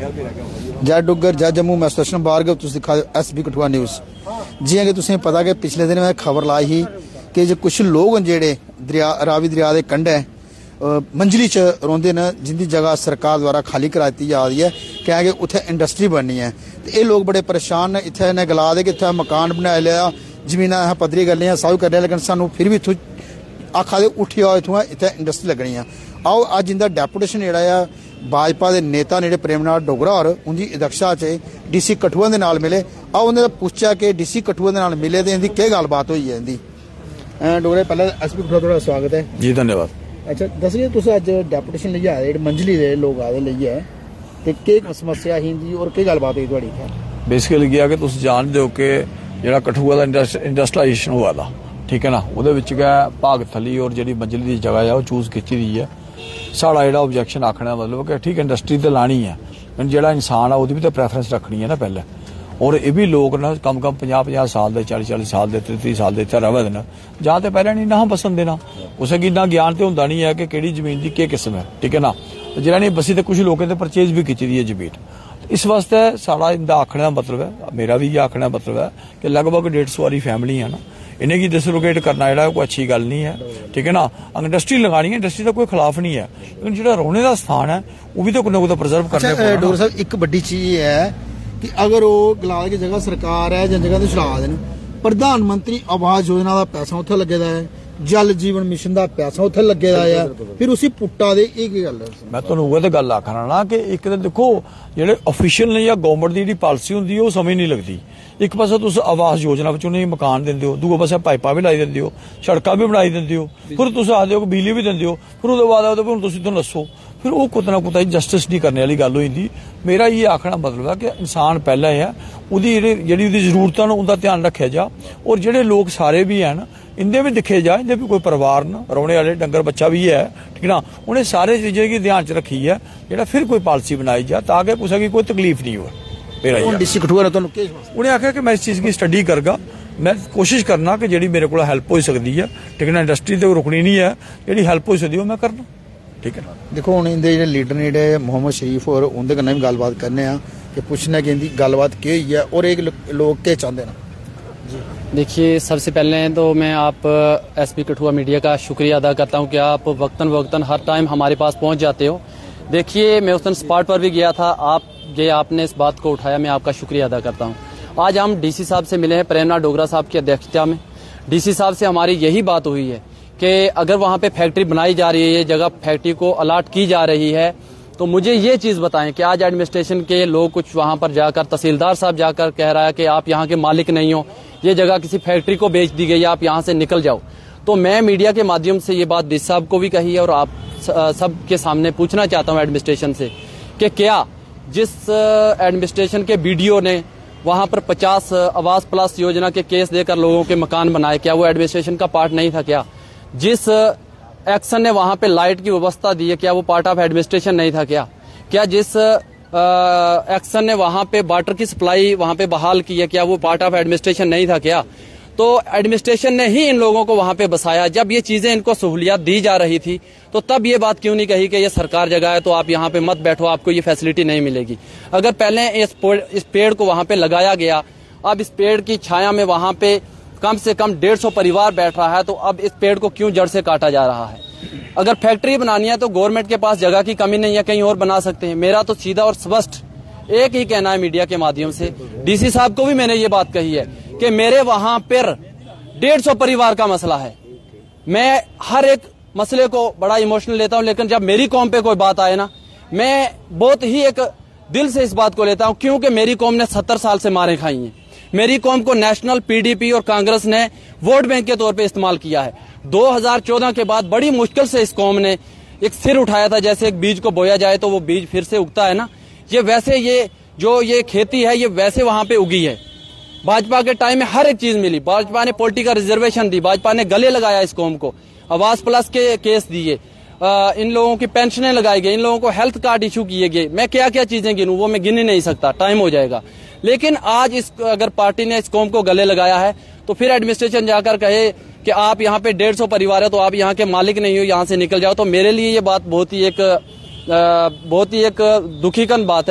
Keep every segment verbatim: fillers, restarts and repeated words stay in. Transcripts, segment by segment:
जय डुग्गर जय जम्मू मैं सुदर्शन भार्गव तुसीं दिखा एस बी कठुआ न्यूज़। जियां कि तुसें पता कि पिछले दिन मैं खबर लाई ही कि जो कुछ लोग न जेड़े दरिया रावी दरिया के कंढे मंजली च रौंदे न जिंदी जगह सरकार द्वारा खाली करा दी जा रही है क्या कि उत्थे इंडस्ट्री बननी है। तो ये लोग बड़े परेशान ने इत्थे इन्हें गला दे कि इत्थे मकान बनाई लिया जमीन अस पद्धरी कर लिया सब कर लिया लेकिन सानू फिर भी इत्थों आखा दे उठी आओ इत्थों इत्थे इंडस्ट्री लगनी है। आओ अज इंदा डेपूटेशन जेहड़ा आ भाजपा के नेता ने प्रेमनाथ डोगरा और उनकी अध्यक्षता च डी सी कठुआ के नाल मिले। आओ उन्हें पूछा कि डी सी कठुआ के नाल मिले तो इनकी क्या गलबात हुई है। इनकी डोगरे पहले एस पी कठुआ थोड़ा स्वागत है जी। धन्यवाद। अच्छा दसिए तुम अज डेपूटेशन लेइयै आए जेह्ड़े मंजली दे लोग आए लेइयै ते केह् समस्या ही इंदी और केह् गलबात हुई तुहाड़ी? बेसिकली क्या कि तुम जानते हो कि जेह्ड़ा कठुआ दा इंडस्ट्रियलाइजेशन होआ दा ठीक है ना उहदे विच गै भागथली और जेह्ड़ी मंजली दी जगह है वो चूज कीती दी है। साढ़ा जेह्ड़ा ऑब्जेक्शन आखने मतलब कि ठीक इंडस्ट्री तो लानी है लेकिन जेह्ड़ा इंसान है उसकी भी तो प्रेफरेंस रखनी है ना पहले। और ये भी लोग ना कम कम पंजाह पंजाह साल के चाली चाली साल के त्री त्री साल के इत्थे रवदे न जां ते पहले नहीं ना बसन देना उसे कि इन्ना ज्ञान तो होंदा नहीं है कि केड़ी जमीन की क्या किस्म है ठीक है ना। जिन्हें नहीं बसी तो कुछ लोगों ने परचेज भी की दी है जमीन। इस वास्ते साढ़ा इंदा आखने का मतलब है मेरा भी ये आखने का मतलब है कि लगभग डेढ़ सौ वाली फैमिली है ना इन्हें की डिसलोकेट करना जेड़ा कोई अच्छी गल नहीं है ठीक है ना। इंडस्ट्री लगानी है इंडस्ट्री का कोई खिलाफ नहीं है लेकिन जो रोने का स्थान है वो भी तो कुछ ना कुछ प्रिजर्व करने पौना। डोगरा साहब एक बड़ी चीज है कि अगर वो गलाल की जगह सरकार है जन जगह तो छड़ा देन प्रधानमंत्री आवास योजना का पैसा उत्थे लगे दा है जल जीवन मिशन का पैसा उत्थे लगे दा है फिर उसी पुट्टा दे ये गल है। मैं तुहानू उह ते गल आखना ना कि एक तो देखो जेहड़े ऑफिशियल ने या गवर्नमेंट की जी पॉलिसी होंदी है वो समझ नहीं लगती। एक पासे तुम आवास योजना विच उन्हें मकान दिंदे हो दूए पासे पाइपां भी लाई दिंदे हो सड़कां भी बनाई दिंदे हो फिर तुम आखदे हो कि बिजली भी दिंदे हो फिर उसदे बाद आखदे हुण तुसीं इत्थों नस्सो फिर वो कुछ ना कुछ जस्टिस नहीं करने वाली गल होई। मेरा ये आखना मतलब है कि इंसान पहले है उहदी जेहड़ी उहदी जरूरतां न उनका ध्यान रखा जा और जेहड़े लोग सारे भी हैं इंदे भी दिखे जा इंदे भी कोई परिवार न रोने वाले डंगर बच्चा भी है ठीक ना उन्हें सारे चीजें की ध्यान च रखी है जेहड़ा फिर कोई पॉलिसी बनाई जा ताकि कुछ की कोई तकलीफ नहीं हो। उन्हें आख्या कि मैं इस चीज की स्टडी करगा मैं कोशिश करना कि जेहड़ी मेरे को हेल्प हो सकती है ठीक है ना इंडस्ट्री तो रुकनी नहीं है जेहड़ी हेल्प हो सकती है मैं करना ठीक है। देखो हुण इंदे जेहड़े लीडर ने जेहड़े मोहम्मद शरीफ और उनदे कन्नै भी गलबात करने आ कि पुछना कि इनकी गलबात क्या हुई है और एक लोग क्या चाहते हैं। देखिए सबसे पहले तो मैं आप एस पी कठुआ मीडिया का शुक्रिया अदा करता हूं कि आप वक्तन वक्तन हर टाइम हमारे पास पहुंच जाते हो। देखिए मैं उस दिन स्पॉट पर भी गया था आप ये आपने इस बात को उठाया मैं आपका शुक्रिया अदा करता हूं। आज हम डीसी साहब से मिले हैं प्रेमनाथ डोगरा साहब की अध्यक्षता में। डीसी साहब से हमारी यही बात हुई है कि अगर वहां पे फैक्ट्री बनाई जा रही है ये जगह फैक्ट्री को अलाट की जा रही है तो मुझे ये चीज बताएं कि आज एडमिनिस्ट्रेशन के लोग कुछ वहां पर जाकर तहसीलदार साहब जाकर कह रहा है कि आप यहाँ के मालिक नहीं हो ये जगह किसी फैक्ट्री को बेच दी गई आप यहाँ से निकल जाओ। तो मैं मीडिया के माध्यम से ये बात डीसी साहब को भी कही है और आप सब के सामने पूछना चाहता हूँ एडमिनिस्ट्रेशन से कि क्या जिस एडमिनिस्ट्रेशन के बीडीओ ने वहां पर पचास आवास प्लस योजना के केस देकर लोगों के मकान बनाए क्या वो एडमिनिस्ट्रेशन का पार्ट नहीं था? क्या जिस एक्शन ने वहां पे लाइट की व्यवस्था दी है क्या वो पार्ट ऑफ एडमिनिस्ट्रेशन नहीं था? क्या क्या जिस एक्शन ने वहां पे वाटर की सप्लाई वहां पे बहाल की है क्या वो पार्ट ऑफ एडमिनिस्ट्रेशन नहीं था? क्या तो एडमिनिस्ट्रेशन ने ही इन लोगों को वहां पे बसाया। जब ये चीजें इनको सहूलियत दी जा रही थी तो तब ये बात क्यों नहीं कही कि ये सरकार जगह है तो आप यहाँ पे मत बैठो आपको ये फैसिलिटी नहीं मिलेगी। अगर पहले इस, इस पेड़ को वहां पे लगाया गया अब इस पेड़ की छाया में वहां पे कम से कम डेढ़ सौ परिवार बैठ रहा है तो अब इस पेड़ को क्यों जड़ से काटा जा रहा है? अगर फैक्ट्री बनानी है तो गवर्नमेंट के पास जगह की कमी नहीं है कहीं और बना सकते हैं। मेरा तो सीधा और स्पष्ट एक ही कहना है मीडिया के माध्यम से डीसी साहब को भी मैंने ये बात कही है कि मेरे वहां पर डेढ़ सौ परिवार का मसला है। मैं हर एक मसले को बड़ा इमोशनल लेता हूं लेकिन जब मेरी कौम पे कोई बात आए ना मैं बहुत ही एक दिल से इस बात को लेता हूं क्योंकि मेरी कौम ने सत्तर साल से मारें खाई हैं। मेरी कौम को नेशनल पीडीपी और कांग्रेस ने वोट बैंक के तौर पे इस्तेमाल किया है। दो हज़ार चौदह के बाद बड़ी मुश्किल से इस कौम ने एक सिर उठाया था। जैसे एक बीज को बोया जाए तो वो बीज फिर से उगता है ना ये वैसे ये जो ये खेती है ये वैसे वहां पे उगी है। भाजपा के टाइम में हर एक चीज मिली। भाजपा ने पॉलिटिकल रिजर्वेशन दी भाजपा ने गले लगाया इस कौम को आवास प्लस के केस दिए इन लोगों की पेंशनें लगाई गई इन लोगों को हेल्थ कार्ड इशू किए गए। मैं क्या क्या चीजें गिनूं वो मैं गिन ही नहीं सकता टाइम हो जाएगा। लेकिन आज इस अगर पार्टी ने इस कौम को गले लगाया है तो फिर एडमिनिस्ट्रेशन जाकर कहे कि आप यहाँ पे डेढ़ सौ परिवार है तो आप यहाँ के मालिक नहीं हो यहाँ से निकल जाओ तो मेरे लिए ये बात बहुत ही एक बहुत ही एक दुखीकन बात है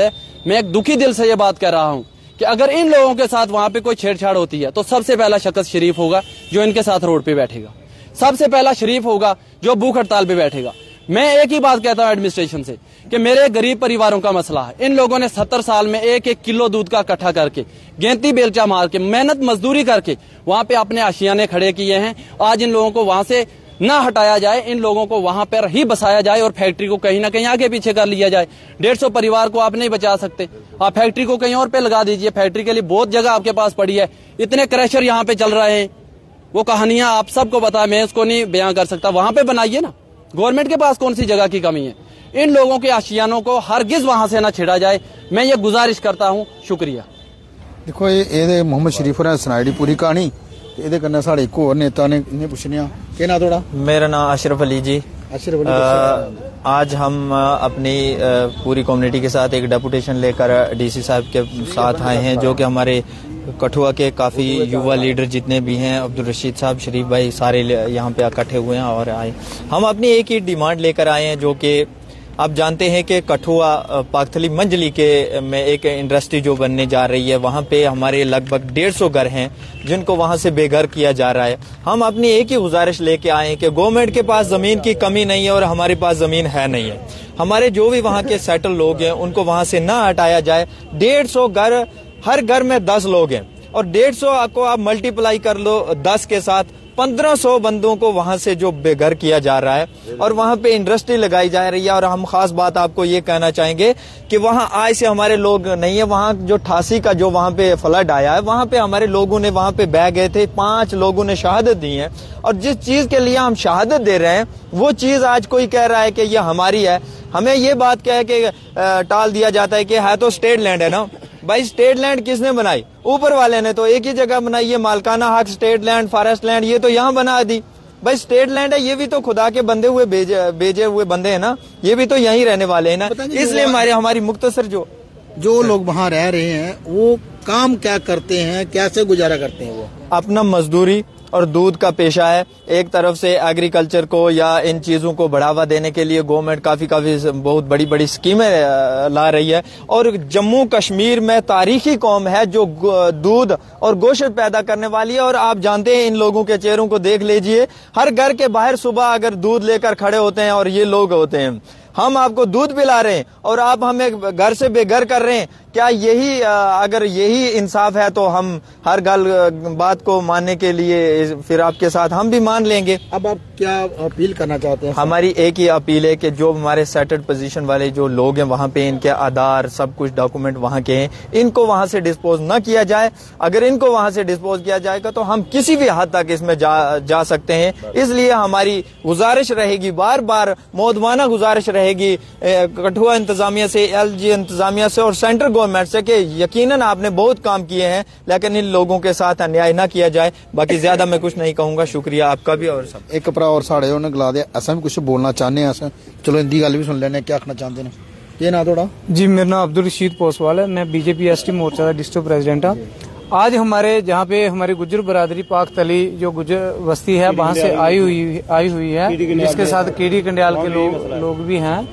मैं एक दुखी दिल से ये बात कह रहा हूँ कि अगर इन लोगों के साथ वहां पे कोई छेड़छाड़ होती है तो सबसे पहला शख्स शरीफ होगा जो इनके साथ रोड पे बैठेगा, सबसे पहला शरीफ होगा जो भूख हड़ताल पे बैठेगा। मैं एक ही बात कहता हूं एडमिनिस्ट्रेशन से कि मेरे गरीब परिवारों का मसला है। इन लोगों ने सत्तर साल में एक एक किलो दूध का इकट्ठा करके, गेंती बेलचा मार के, मेहनत मजदूरी करके वहां पे अपने आशियाने खड़े किए हैं। आज इन लोगों को वहां से ना हटाया जाए, इन लोगों को वहां पर ही बसाया जाए और फैक्ट्री को कहीं ना कहीं आगे पीछे कर लिया जाए। डेढ़ सौ परिवार को आप नहीं बचा सकते, आप फैक्ट्री को कहीं और पे लगा दीजिए। फैक्ट्री के लिए बहुत जगह आपके पास पड़ी है, इतने क्रैशर यहाँ पे चल रहे हैं, वो कहानियां आप सबको पता है, मैं उसको नहीं बयां कर सकता। वहां पे बनाइए ना, गवर्नमेंट के पास कौन सी जगह की कमी है। इन लोगों के आशियानों को हरगिज वहां से ना छेड़ा जाए, मैं ये गुजारिश करता हूं। शुक्रिया। देखो ये मोहम्मद शरीफ होरें सनाई दी पूरी कहानी, ये कन्नै साढ़े एक होर नेता ने इन्हें पुछने केह् नां थोड़ा? मेरा नाम अशरफ अली जी। अशरफ अली, आ, आज हम अपनी पूरी कम्युनिटी के साथ एक डेपुटेशन लेकर डीसी साहब के साथ आए हैं, जो कि हमारे कठुआ के काफ़ी युवा लीडर जितने भी हैं, अब्दुल रशीद साहब, शरीफ भाई, सारे यहाँ पे इकट्ठे हुए हैं और आए। हम अपनी एक ही डिमांड लेकर आए हैं, जो कि आप जानते हैं कि कठुआ पाकथली मंजली के में एक इंडस्ट्री जो बनने जा रही है, वहाँ पे हमारे लगभग डेढ़ सौ घर हैं जिनको वहाँ से बेघर किया जा रहा है। हम अपनी एक ही गुजारिश लेके आए हैं कि गवर्नमेंट के पास ज़मीन की कमी नहीं है और हमारे पास ज़मीन है नहीं है। हमारे जो भी वहाँ के सेटल लोग हैं उनको वहाँ से ना हटाया जाए। डेढ़ सौ घर, हर घर में दस लोग हैं और डेढ़ सौ को आप मल्टीप्लाई कर लो दस के साथ, पंद्रह सौ बंदों को वहां से जो बेघर किया जा रहा है और वहां पे इंडस्ट्री लगाई जा रही है। और हम खास बात आपको ये कहना चाहेंगे कि वहां आज से हमारे लोग नहीं है, वहां जो अठासी का जो वहां पे फ्लड आया है, वहां पे हमारे लोगों ने वहां पे बह गए थे, पांच लोगों ने शहादत दी है। और जिस चीज के लिए हम शहादत दे रहे हैं वो चीज आज कोई कह रहा है कि ये हमारी है। हमें ये बात कह के टाल दिया जाता है कि है तो स्टेट लैंड है ना। भाई स्टेट लैंड किसने बनाई? ऊपर वाले ने तो एक ही जगह बनाई है, मालकाना हक, स्टेट लैंड, फॉरेस्ट लैंड, ये तो यहाँ बना दी। भाई स्टेट लैंड है, ये भी तो खुदा के बंदे हुए बेजे बेजे हुए बंदे हैं ना, ये भी तो यहीं रहने वाले हैं ना। इसलिए हमारे हमारी मुख्तसर जो जो लोग वहाँ रह रहे हैं वो काम क्या करते हैं, कैसे गुजारा करते हैं? वो अपना मजदूरी और दूध का पेशा है। एक तरफ से एग्रीकल्चर को या इन चीजों को बढ़ावा देने के लिए गवर्नमेंट काफी काफी बहुत बड़ी बड़ी स्कीमें ला रही है। और जम्मू कश्मीर में तारीखी कौम है जो दूध और गोश्त पैदा करने वाली है। और आप जानते हैं इन लोगों के चेहरों को देख लीजिए, हर घर के बाहर सुबह अगर दूध लेकर खड़े होते हैं और ये लोग होते हैं, हम आपको दूध पिला रहे हैं और आप हमें घर से बेघर कर रहे हैं। क्या यही अगर यही इंसाफ है तो हम हर गल बात को मानने के लिए फिर आपके साथ हम भी मान लेंगे। अब आप क्या अपील करना चाहते हैं? हमारी एक ही अपील है कि जो हमारे सेटल्ड पोजीशन वाले जो लोग हैं वहाँ पे, इनके आधार सब कुछ डॉक्यूमेंट वहाँ के हैं, इनको वहाँ से डिस्पोज न किया जाए। अगर इनको वहाँ से डिस्पोज किया जाएगा तो हम किसी भी हद तक इसमें जा, जा सकते हैं। इसलिए हमारी गुजारिश रहेगी, बार बार मौदवाना गुजारिश रहेगी कठुआ इंतजामिया से, एल जी इंतजामिया से और सेंट्रल गवर्नमेंट से कि यकीनन आपने बहुत काम किए हैं लेकिन इन लोगों के साथ अन्याय ना किया जाए। बाकी ज्यादा मैं कुछ नहीं कहूंगा। शुक्रिया आपका भी और सब। एक भरा और साढ़े उन्हें गला दिया, असा भी कुछ बोलना चाहते हैं। अस चलो हिंदी गल भी सुन लेने, क्या आखना चाहते हैं? ये ना थोड़ा जी, मेरा नाम अब्दुल रशीद पोसवाल है, मैं बीजेपी एसटी मोर्चा का डिस्ट्रिक्ट प्रेसिडेंट हूँ। आज हमारे जहाँ पे हमारी गुज्जर बरादरी पाकतली जो गुज्जर बस्ती है वहाँ से आई हुई आई हुई है, जिसके साथ कीड़ी कंडियाल के लोग लोग भी हैं।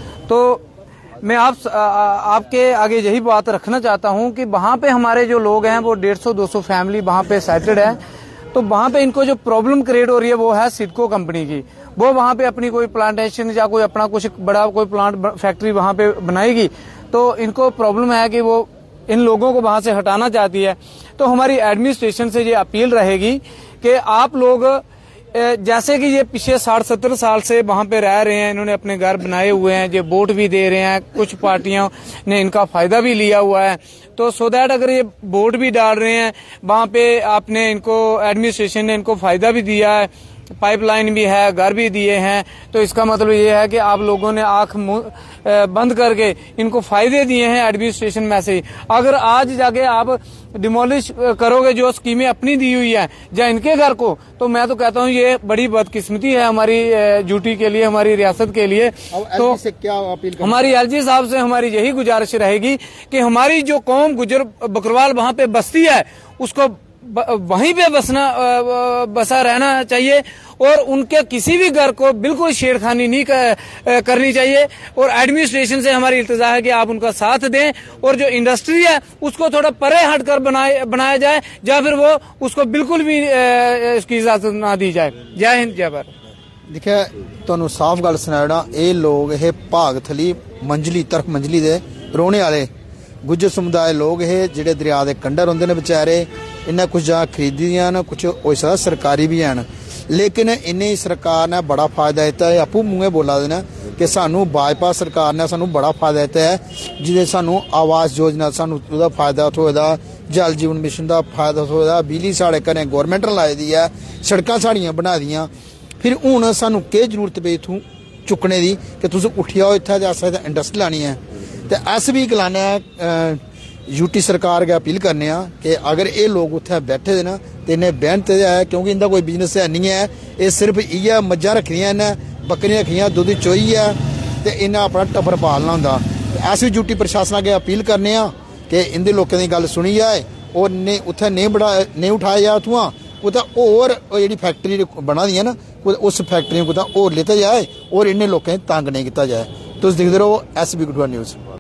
तो मैं आप आ, आपके आगे यही बात रखना चाहता हूं कि वहां पे हमारे जो लोग हैं वो डेढ़ सौ दो सौ फैमिली वहां पे सेटेड है। तो वहां पे इनको जो प्रॉब्लम क्रिएट हो रही है वो है सिडको कंपनी की। वो वहां पे अपनी कोई प्लांटेशन या कोई अपना कुछ बड़ा कोई प्लांट फैक्ट्री वहां पे बनाएगी, तो इनको प्रॉब्लम है कि वो इन लोगों को वहां से हटाना चाहती है। तो हमारी एडमिनिस्ट्रेशन से ये अपील रहेगी कि आप लोग जैसे कि ये पिछले साठ सत्तर साल से वहां पे रह रहे हैं, इन्होंने अपने घर बनाए हुए हैं, ये वोट भी दे रहे हैं, कुछ पार्टियों ने इनका फायदा भी लिया हुआ है। तो सो दैट अगर ये वोट भी डाल रहे हैं वहां पे, आपने इनको एडमिनिस्ट्रेशन ने इनको फायदा भी दिया है, पाइपलाइन भी है, घर भी दिए हैं, तो इसका मतलब ये है कि आप लोगों ने आंख बंद करके इनको फायदे दिए हैं एडमिनिस्ट्रेशन में से। अगर आज जाके आप डिमोलिश करोगे जो स्कीमें अपनी दी हुई है या इनके घर को, तो मैं तो कहता हूँ ये बड़ी बदकिस्मती है हमारी ड्यूटी के लिए, हमारी रियासत के लिए। तो से क्या अपील हमारी एलजी साहब से हमारी यही गुजारिश रहेगी कि हमारी जो कौम गुजर बकरवाल वहां पे बस्ती है उसको वहीं पे बसना बसा रहना चाहिए और उनके किसी भी घर को बिल्कुल छेड़खानी नहीं करनी चाहिए। और एडमिनिस्ट्रेशन से हमारी इल्तिजा है कि आप उनका साथ दें और जो इंडस्ट्री है उसको थोड़ा परे हटकर बनाए बनाया जाए या फिर वो उसको बिल्कुल भी उसकी इजाजत ना दी जाए। जय हिंद जय भारत। देखिए ਤੁਹਾਨੂੰ ਸਾਫ਼ ਗੱਲ ਸੁਣਾਉਣਾ, ਇਹ ਲੋਕ ਇਹ ਭਾਗਥਲੀ ਮੰਜਲੀ ਤਰਫ ਮੰਜਲੀ ਦੇ ਰੋਣੇ ਵਾਲੇ ਗੁੱਜਰ ਸਮੁਦਾਇ ਲੋਕ ਇਹ ਜਿਹੜੇ ਦਰਿਆ ਦੇ ਕੰਢੇ ਰਹਿੰਦੇ ਨੇ ਵਿਚਾਰੇ, ਇਹਨਾਂ ਕੁਝ ਜਗ੍ਹਾ ਖਰੀਦੀਆਂ ਨੇ, ਕੁਝ ਹੋ ਸਕਦਾ ਸਰਕਾਰੀ ਵੀ ਹਨ, लेकिन इन्हें सरकार ने बड़ा फायदा दिता है। आपू मूँहे बोला देना कि सानू भाजपा सरकार ने सानू बड़ा फायदा दिता है, जिसे सानू आवास योजना सानू उसका फायदा होएगा, जल जीवन मिशन का फायदा होएगा, बिजली साढ़े घरें गौरमेंट लाई दी है, सड़कां साड़ियां बना दियां। फिर हुण सानू केह् जरूरत पे इत्थों चुकने की कि तुस उठी आओ इत्थे अस इंडस्ट्री लानी है। तो अस भी गलाने यूटी सरकार के अपील करने कि अगर ये लोग उत्थे बैठे दे ना तो इन्हें बहन ते है, क्योंकि इनका कोई बिजनेस है नहीं है, ये सिर्फ इयै मज्झां रखियां इन्हें, बकरियां रखियां, दुध चोई है तो इन्हें अपना टब्बर पालना होंदा। अस भी यूटी प्रशासन अगे अपील करने कि इंदे लोगों की गल सुनी जाए और ने उत्थे नहीं बढ़ा नहीं उठाया जाए, उत्थुआं कुतै होर जिहड़ी फैक्टरी बना दी है ना उस फैक्टरी कुतै होर लेता जाए और इन्हें लोगों तंग नहीं किया जाए। तुस दिखदे रहो एस बी कठुआ न्यूज़।